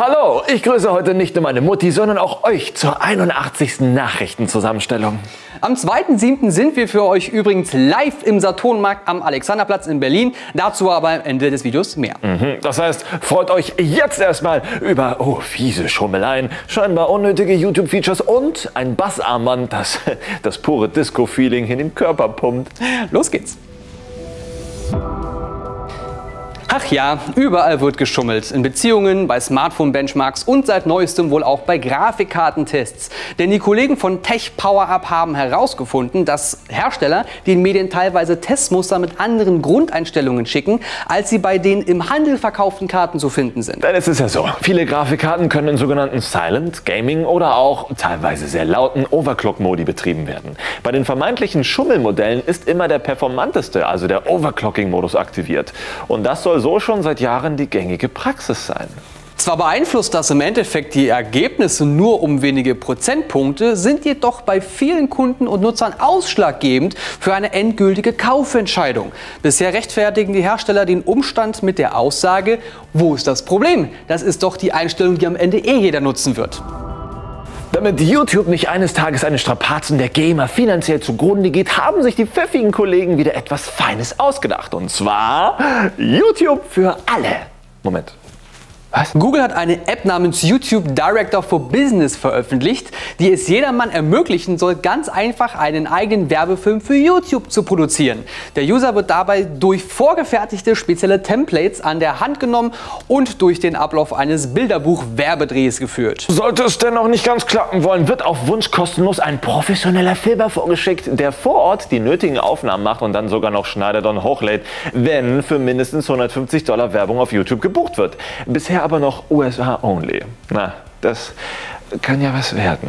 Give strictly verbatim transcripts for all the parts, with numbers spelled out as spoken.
Hallo, ich grüße heute nicht nur meine Mutti, sondern auch euch zur einundachtzigsten Nachrichtenzusammenstellung. Am zweiten siebten sind wir für euch übrigens live im Saturnmarkt am Alexanderplatz in Berlin. Dazu aber am Ende des Videos mehr. Mhm, das heißt, freut euch jetzt erstmal über, oh, fiese Schummeleien, scheinbar unnötige YouTube-Features und ein Bassarmband, das das pure Disco-Feeling in den Körper pumpt. Los geht's! Ach ja, überall wird geschummelt. In Beziehungen, bei Smartphone-Benchmarks und seit neuestem wohl auch bei Grafikkartentests. Denn die Kollegen von Tech Power Up haben herausgefunden, dass Hersteller den Medien teilweise Testmuster mit anderen Grundeinstellungen schicken, als sie bei den im Handel verkauften Karten zu finden sind. Denn es ist ja so, viele Grafikkarten können in sogenannten Silent, Gaming oder auch teilweise sehr lauten Overclock-Modi betrieben werden. Bei den vermeintlichen Schummelmodellen ist immer der performanteste, also der Overclocking-Modus aktiviert. Und das soll so schon seit Jahren die gängige Praxis sein. Zwar beeinflusst das im Endeffekt die Ergebnisse nur um wenige Prozentpunkte, sind jedoch bei vielen Kunden und Nutzern ausschlaggebend für eine endgültige Kaufentscheidung. Bisher rechtfertigen die Hersteller den Umstand mit der Aussage, wo ist das Problem? Das ist doch die Einstellung, die am Ende eh jeder nutzen wird. Damit YouTube nicht eines Tages an den Strapazen der Gamer finanziell zugrunde geht, haben sich die pfiffigen Kollegen wieder etwas Feines ausgedacht. Und zwar YouTube für alle. Moment. Was? Google hat eine App namens YouTube Director for Business veröffentlicht, die es jedermann ermöglichen soll, ganz einfach einen eigenen Werbefilm für YouTube zu produzieren. Der User wird dabei durch vorgefertigte spezielle Templates an der Hand genommen und durch den Ablauf eines Bilderbuch-Werbedrehs geführt. Sollte es denn noch nicht ganz klappen wollen, wird auf Wunsch kostenlos ein professioneller Filmer vorgeschickt, der vor Ort die nötigen Aufnahmen macht und dann sogar noch schneidet und hochlädt, wenn für mindestens hundertfünfzig Dollar Werbung auf YouTube gebucht wird. Bisher aber noch U S A only. Na, das kann ja was werden.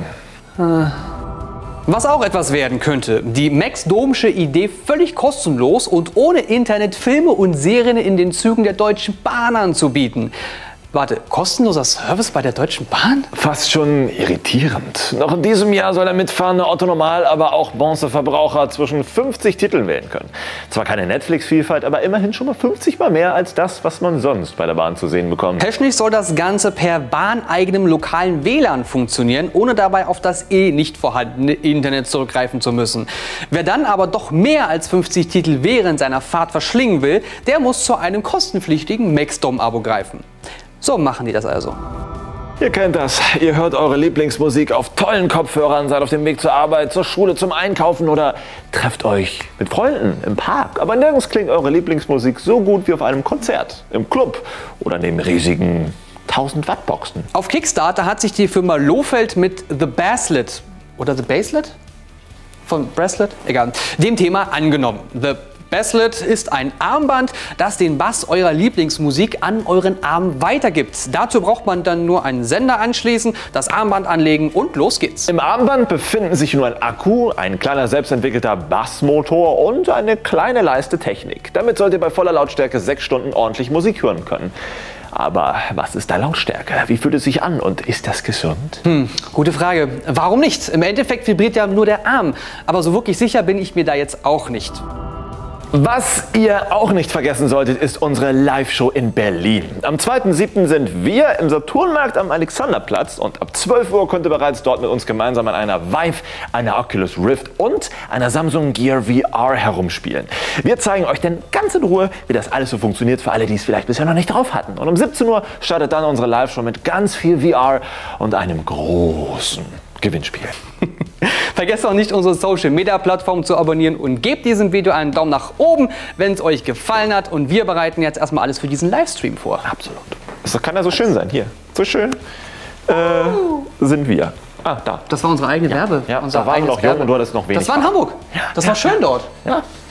Was auch etwas werden könnte, die Max-Domsche Idee, völlig kostenlos und ohne Internet Filme und Serien in den Zügen der Deutschen Bahn anzubieten. Warte, kostenloser Service bei der Deutschen Bahn? Fast schon irritierend. Noch in diesem Jahr soll der mitfahrende Otto-Normal, aber auch Bronzeverbraucher zwischen fünfzig Titeln wählen können. Zwar keine Netflix-Vielfalt, aber immerhin schon mal fünfzig Mal mehr als das, was man sonst bei der Bahn zu sehen bekommt. Technisch soll das Ganze per bahneigenem lokalen W L A N funktionieren, ohne dabei auf das eh nicht vorhandene Internet zurückgreifen zu müssen. Wer dann aber doch mehr als fünfzig Titel während seiner Fahrt verschlingen will, der muss zu einem kostenpflichtigen Maxdom-Abo greifen. So machen die das also. Ihr kennt das. Ihr hört eure Lieblingsmusik auf tollen Kopfhörern, seid auf dem Weg zur Arbeit, zur Schule, zum Einkaufen oder trefft euch mit Freunden im Park. Aber nirgends klingt eure Lieblingsmusik so gut wie auf einem Konzert, im Club oder neben riesigen tausend Watt Boxen. Auf Kickstarter hat sich die Firma Lohfeld mit The Basslet oder The Basslet? Von Bracelet? Egal. Dem Thema angenommen. The Basslet ist ein Armband, das den Bass eurer Lieblingsmusik an euren Arm weitergibt. Dazu braucht man dann nur einen Sender anschließen, das Armband anlegen und los geht's. Im Armband befinden sich nur ein Akku, ein kleiner selbstentwickelter Bassmotor und eine kleine Leiste Technik. Damit sollt ihr bei voller Lautstärke sechs Stunden ordentlich Musik hören können. Aber was ist da Lautstärke? Wie fühlt es sich an und ist das gesund? Hm, gute Frage. Warum nicht? Im Endeffekt vibriert ja nur der Arm. Aber so wirklich sicher bin ich mir da jetzt auch nicht. Was ihr auch nicht vergessen solltet, ist unsere Live-Show in Berlin. Am zweiten siebten sind wir im Saturnmarkt am Alexanderplatz und ab zwölf Uhr könnt ihr bereits dort mit uns gemeinsam an einer Vive, einer Oculus Rift und einer Samsung Gear V R herumspielen. Wir zeigen euch dann ganz in Ruhe, wie das alles so funktioniert für alle, die es vielleicht bisher noch nicht drauf hatten. Und um siebzehn Uhr startet dann unsere Live-Show mit ganz viel V R und einem großen Gewinnspiel. Vergesst auch nicht, unsere Social Media Plattform zu abonnieren und gebt diesem Video einen Daumen nach oben, wenn es euch gefallen hat. Und wir bereiten jetzt erstmal alles für diesen Livestream vor. Absolut. Das kann ja so schön sein. Hier, so schön äh, sind wir. Ah, da. Das war unsere eigene ja. Werbe. Ja, unser da waren wir noch jung und du hattest noch wenig. Das war in Hamburg. Ja. Das ja. war schön dort. Ja.